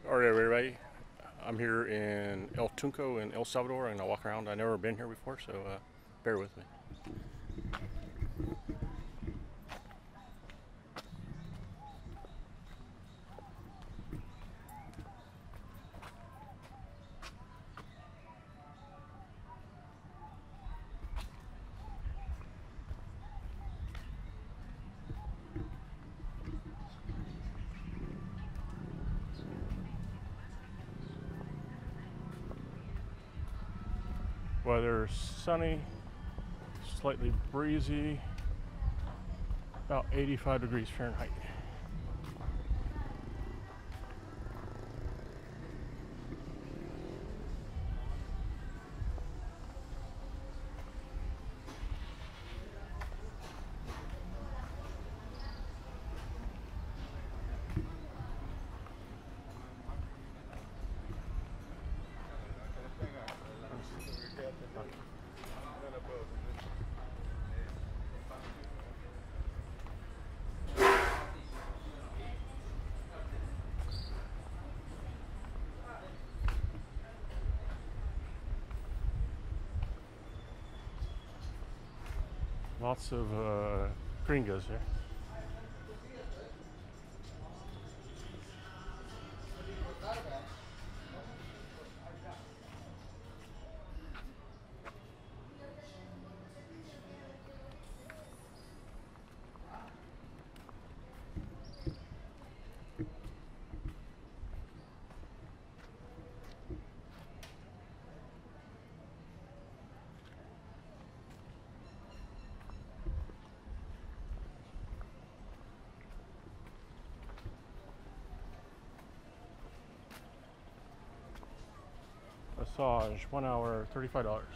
All right, everybody. I'm here in El Tunco in El Salvador. I'm gonna walk around. I've never been here before, so bear with me. Weather sunny, slightly breezy, about 85 degrees Fahrenheit. Lots of gringos here. Massage, 1 hour, $35.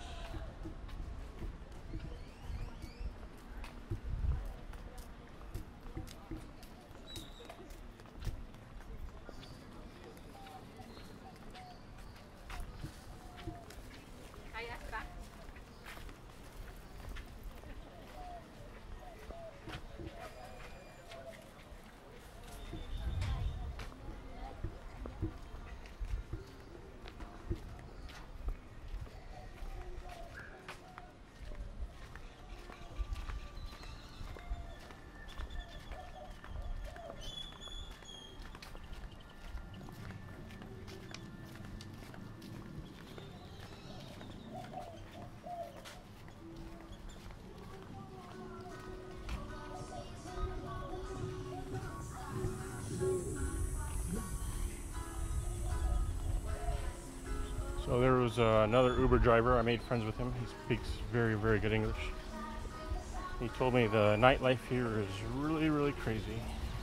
So there was another Uber driver. I made friends with him. He speaks very, very good English. He told me the nightlife here is really, really crazy.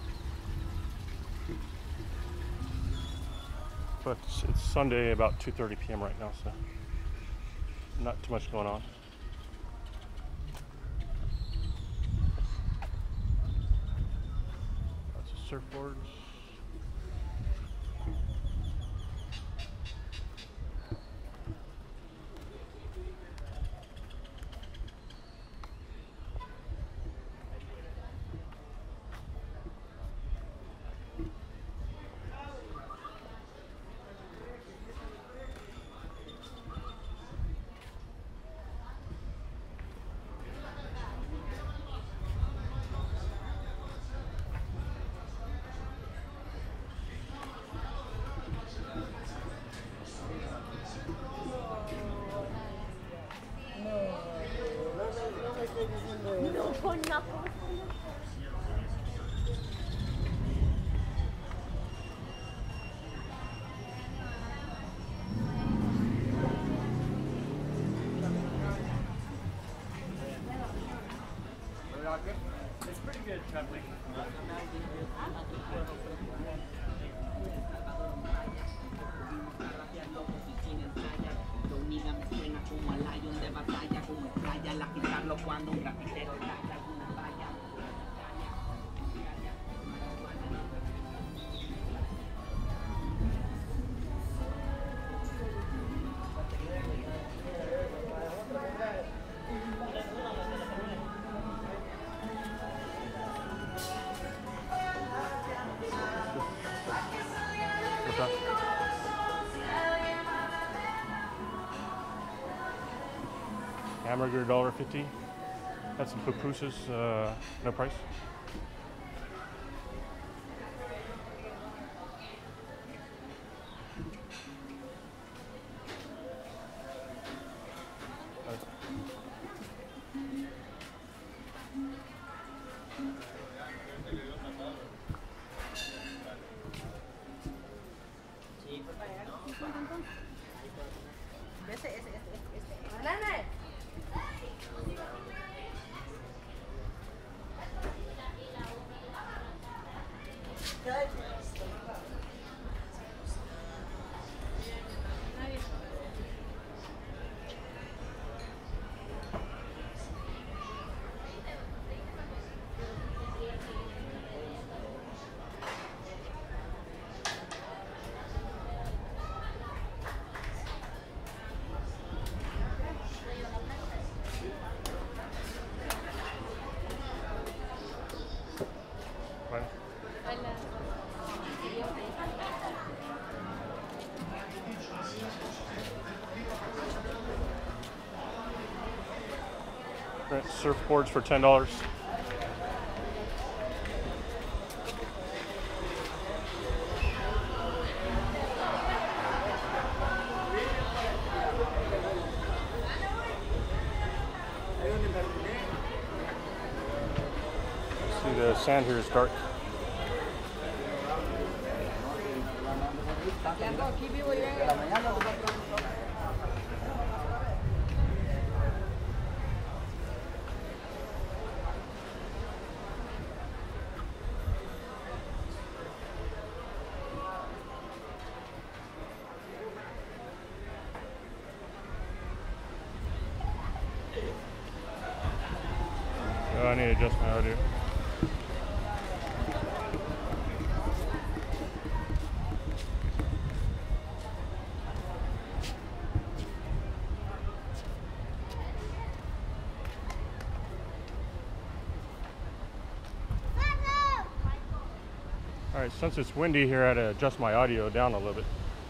But it's Sunday, about 2:30 p.m. right now, so not too much going on. Lots of surfboards. It's pretty good traveling. What's up? Hamburger $1.50. Had some pupusas, no price. Rent surfboards for $10. See, the sand here is dark. I need to adjust my audio. Alright, since it's windy here, I had to adjust my audio down a little bit.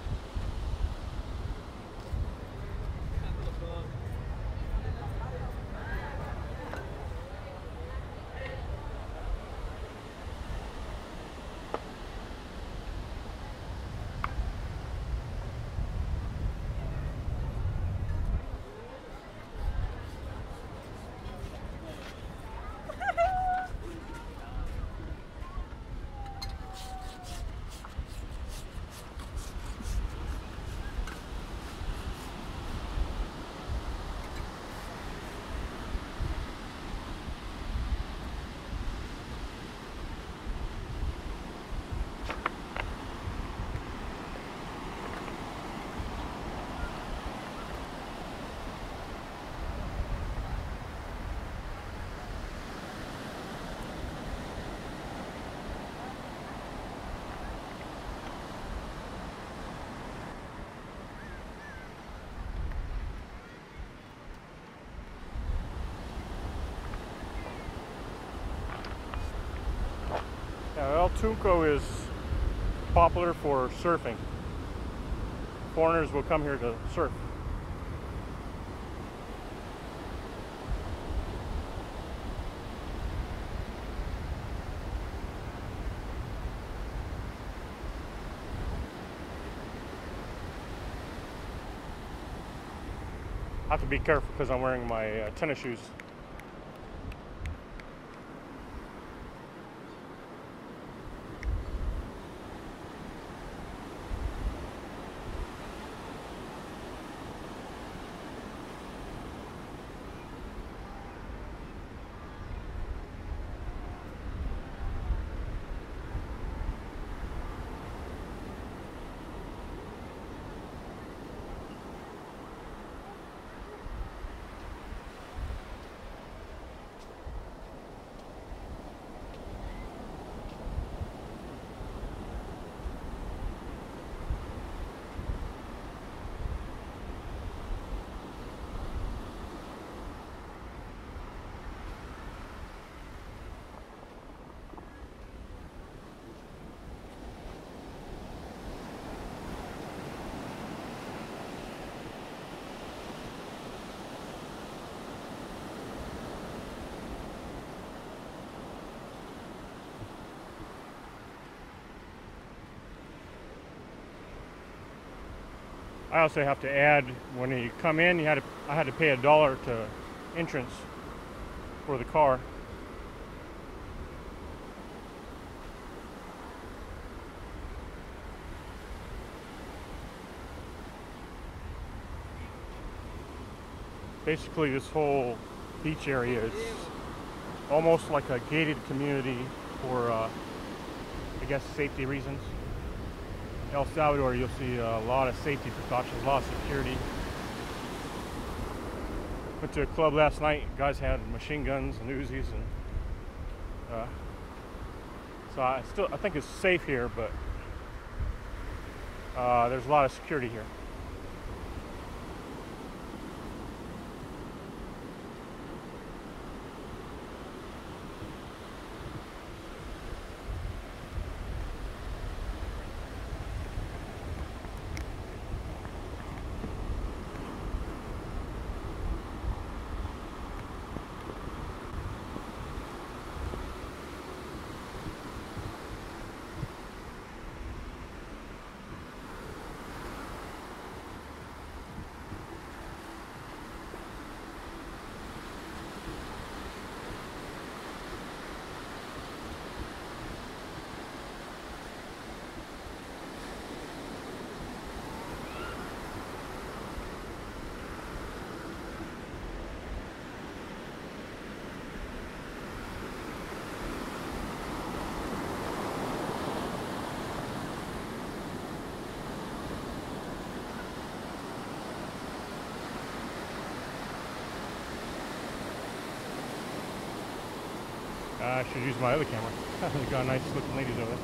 Now, El Tunco is popular for surfing. Foreigners will come here to surf. I have to be careful because I'm wearing my tennis shoes. I also have to add, when you come in, I had to pay $1 to entrance for the car. Basically, this whole beach area is almost like a gated community for, I guess, safety reasons. El Salvador, you'll see a lot of safety precautions, a lot of security. Went to a club last night. Guys had machine guns and Uzis, and so I think it's safe here, but there's a lot of security here. I should use my other camera. We've got nice looking ladies over there.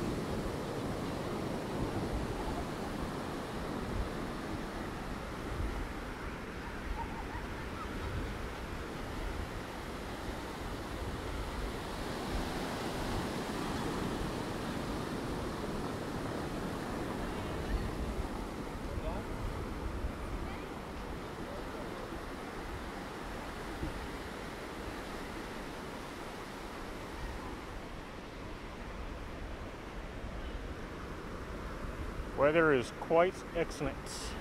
Weather is quite excellent.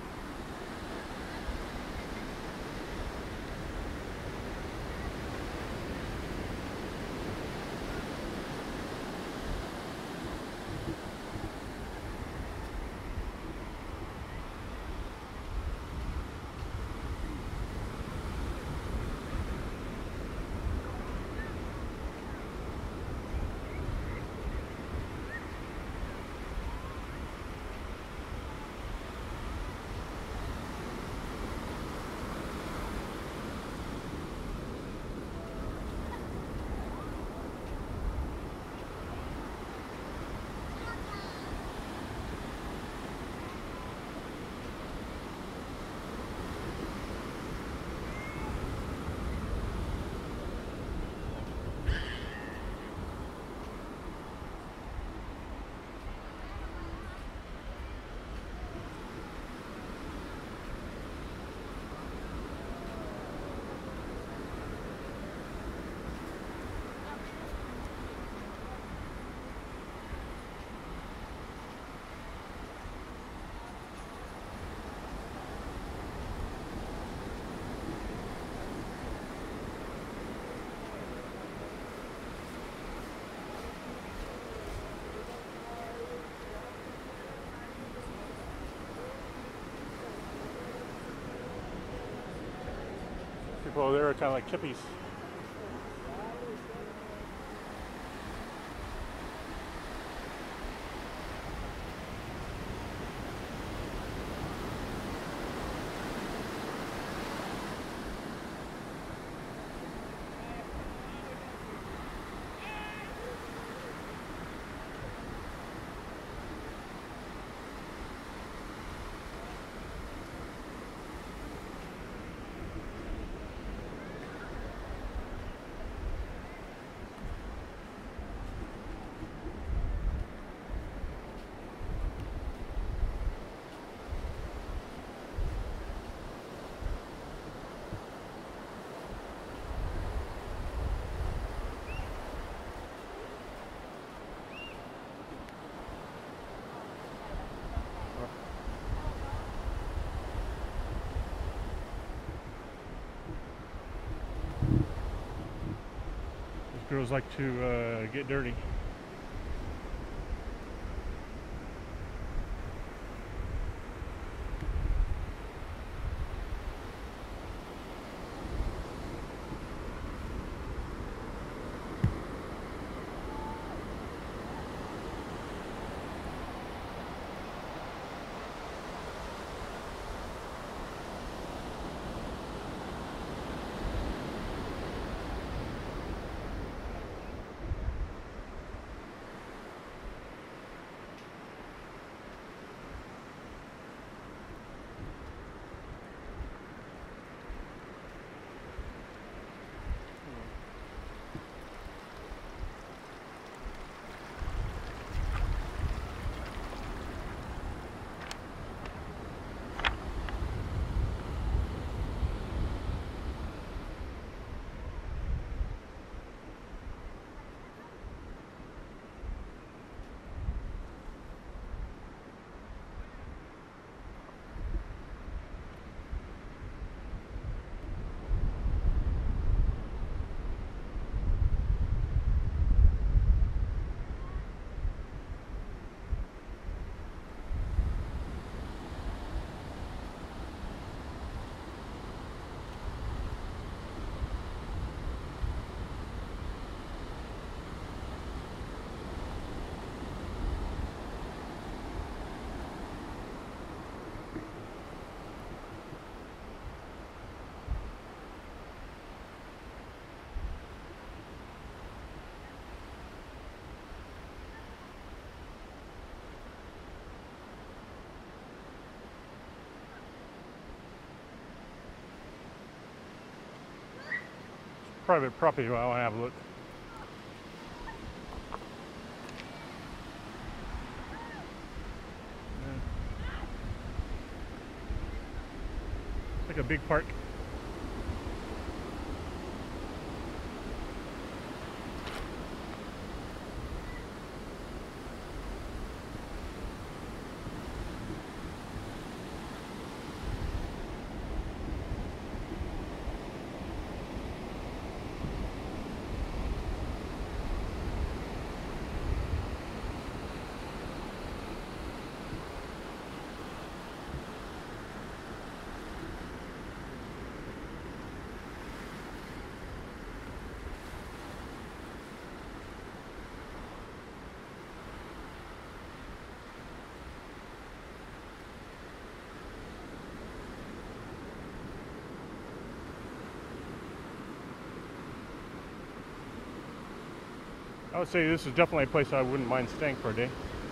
People there are kind of like hippies. girls like to get dirty. Private property. I want to have a look. It's like a big park. I would say this is definitely a place I wouldn't mind staying for a day.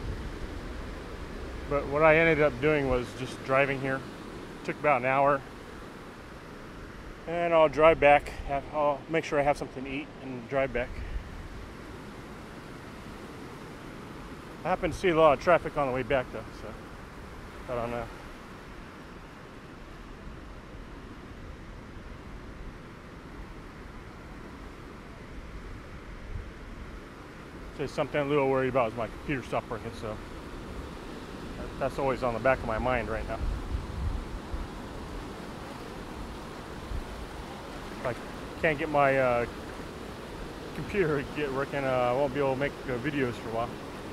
But what I ended up doing was just driving here. It took about an hour. And I'll drive back. I'll make sure I have something to eat and drive back. I happen to see a lot of traffic on the way back though, so I don't know. Say something I'm a little worried about is my computer stopped working, so that's always on the back of my mind right now. If I can't get my computer to get working, I won't be able to make videos for a while.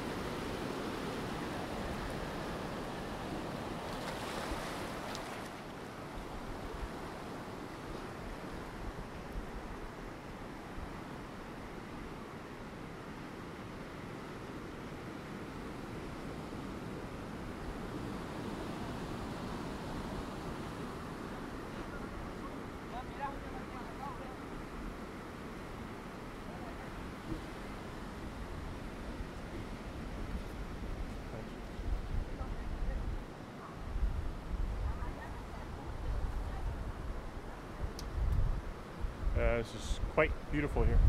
This is quite beautiful here.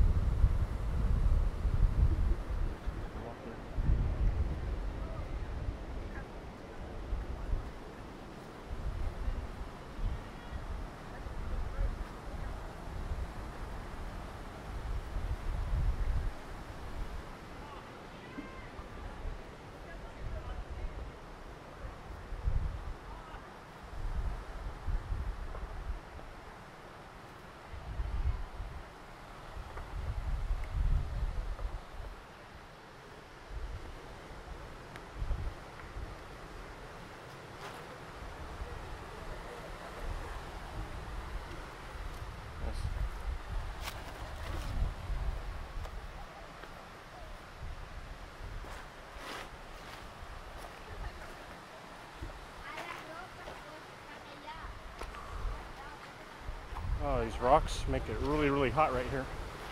These rocks make it really, really hot right here.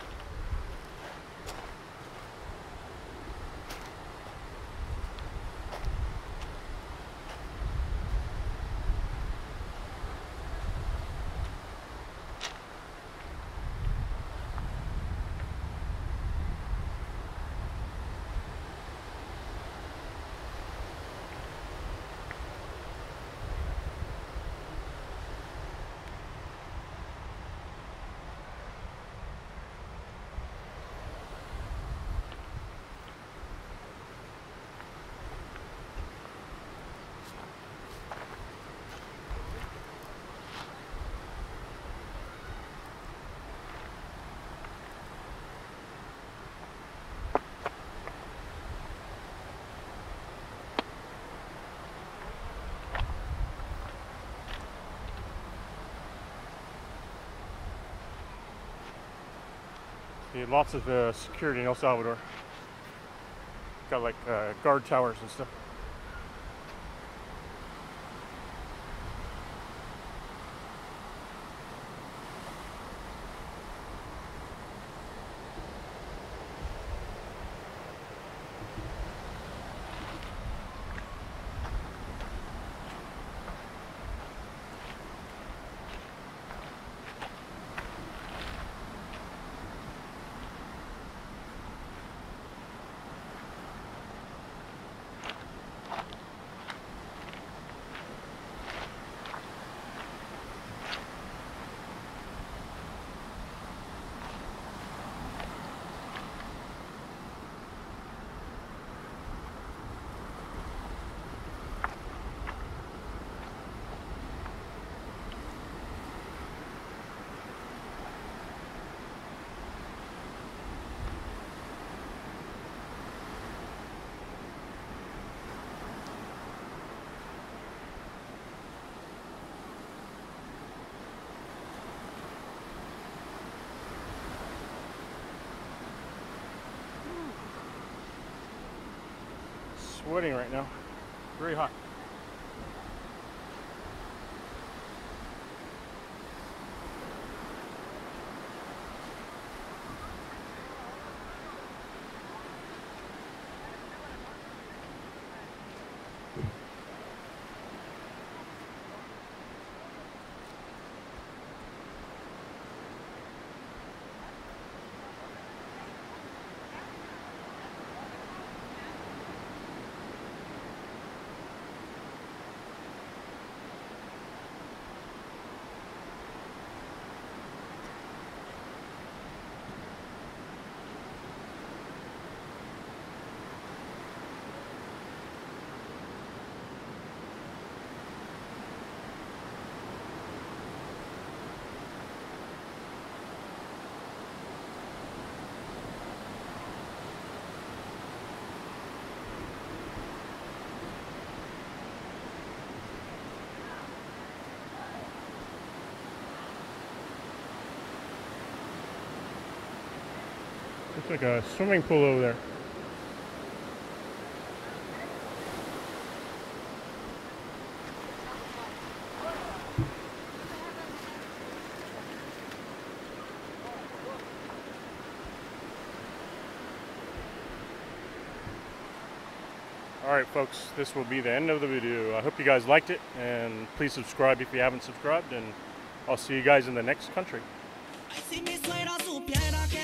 See, lots of security in El Salvador. Got like guard towers and stuff. Sweating right now. Very hot. Looks like a swimming pool over there. Alright folks, this will be the end of the video. I hope you guys liked it, and please subscribe if you haven't subscribed, and I'll see you guys in the next country.